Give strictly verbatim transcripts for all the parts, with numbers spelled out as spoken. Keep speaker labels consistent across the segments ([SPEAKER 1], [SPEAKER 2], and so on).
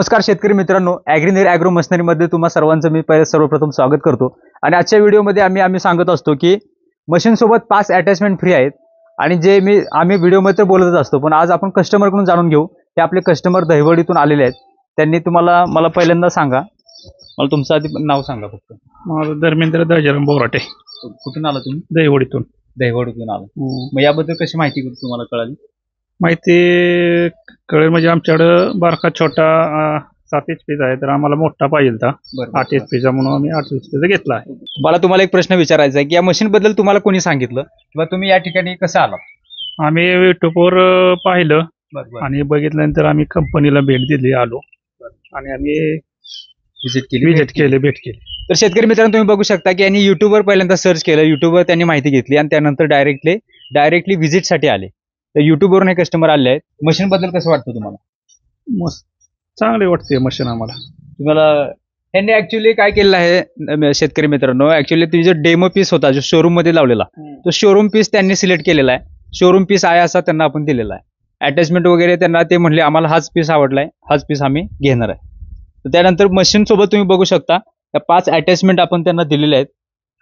[SPEAKER 1] नमस्कार शेतकरी मित्रांनो, ॲग्रीनेर ॲग्रो मशिनरीमध्ये तुम्हा सर्वांचं मी पहिले सर्वप्रथम स्वागत करतो। आणि आजच्या व्हिडिओमध्ये आम्ही आम्ही सांगत असतो की मशीन सोबत पाच अटॅचमेंट फ्री आहेत। आणि जे मी आम्ही व्हिडिओमध्ये बोलतच असतो, पण आज आपण कस्टमरकडून जाणून घेऊ की आपले कस्टमर दहिवडीतून आलेले आहेत। त्यांनी तुम्हाला मला पहिल्यांदा सांगा, मला तुमचं आधी नाव सांगा फक्त।
[SPEAKER 2] माझं धर्मेंद्र दहजराम बोराटे।
[SPEAKER 1] कुठून आला तुम्ही?
[SPEAKER 2] दहिवडीतून।
[SPEAKER 1] दहिवडीतून आला। मग याबद्दल कशी माहिती तुम्हाला कळाली?
[SPEAKER 2] माहिती कळेल म्हणजे आमच्याकडे बारका छोटा सात एच पीचा आहे, तर आम्हाला मोठा पाहिजे होता आठ एच पीचा, म्हणून आम्ही आठ एच पीचा घेतला आहे।
[SPEAKER 1] मला तुम्हाला एक प्रश्न विचारायचा आहे की या मशीन बद्दल तुम्हाला कोणी सांगितलं किंवा तुम्ही या ठिकाणी कसं आलात?
[SPEAKER 2] आम्ही युट्यूबवर पाहिलं आणि बघितल्यानंतर आम्ही कंपनीला भेट दिली, आलो आणि आम्ही
[SPEAKER 1] विजिट केली
[SPEAKER 2] विजिट केले भेट केली।
[SPEAKER 1] तर शेतकरी मित्रांनो, तुम्ही बघू शकता की यांनी युट्यूबवर पहिल्यांदा सर्च केलं, युट्यूबवर त्यांनी माहिती घेतली आणि त्यानंतर डायरेक्टली डायरेक्टली व्हिजिटसाठी आले। तर युट्यूबवरून हे कस्टमर आले आहेत। मशीन बद्दल कसं वाटतं तुम्हाला?
[SPEAKER 2] मस्त चांगले वाटते मशीन आम्हाला।
[SPEAKER 1] तुम्हाला यांनी ऍक्च्युली काय केलेलं आहे शेतकरी मित्रांनो, ऍक्च्युली ती जो डेमो पीस होता जो शोरूम मध्ये लावलेला, तो शोरूम पीस त्यांनी सिलेक्ट केलेला आहे। शोरूम पीस आहे असा त्यांना आपण दिलेला आहे। अटॅचमेंट वगैरे त्यांना ते म्हणले आम्हाला हाच पीस आवडलाय, हाच पीस आम्ही घेणार आहे। तर त्यानंतर मशीन सोबत तुम्ही बघू शकता त्या पाच अटॅचमेंट आपण त्यांना दिलेले आहेत।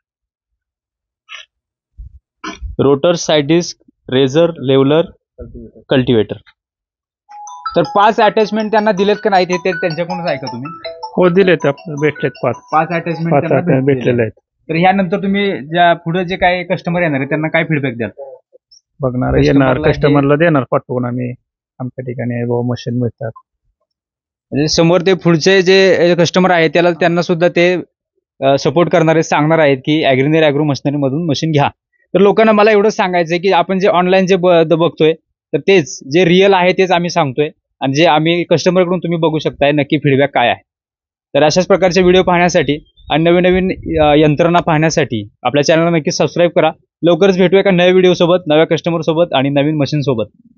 [SPEAKER 1] Rotor, side disc, razor, leveller, cultivator. तर पाच अटॅचमेंट त्यांना दिलेत का नाही ते त्यांच्याकडूनच ऐका तुम्ही।
[SPEAKER 2] हो दिलेत, भेटलेत पाच
[SPEAKER 1] पाच अटॅचमेंट
[SPEAKER 2] भेटलेले आहेत।
[SPEAKER 1] तर ह्यानंतर तुम्ही ज्या पुढे जे काही कस्टमर येणार आहे त्यांना काय फीडबॅक द्याल?
[SPEAKER 2] बघणार येणार कस्टमरला देणार पाठवून आम्ही आमच्या ठिकाणी मशीन मिळतात।
[SPEAKER 1] म्हणजे समोर ते पुढचे जे कस्टमर आहे त्याला त्यांना सुद्धा ते सपोर्ट करणारे सांगणार आहेत की ॲग्रीनेर ॲग्रो मशिनरी मधून मशीन घ्या। तर लोकांना मला एवढंच सांगायचं आहे की आपण जे ऑनलाईन जे बघतोय तर तेच जे रिअल आहे तेच आम्ही सांगतोय, आणि जे आम्ही कस्टमरकडून तुम्ही बघू शकताय नक्की फीडबॅक काय आहे। तर अशाच प्रकारचे व्हिडिओ पाहण्यासाठी आणि नवीन नवीन यंत्रणा पाहण्यासाठी आपल्या चॅनलला नक्की सबस्क्राईब करा। लवकरच भेटूया एका नव्या व्हिडिओ सोबत, नव्या कस्टमर सोबत आणि नवीन मशीन सोबत।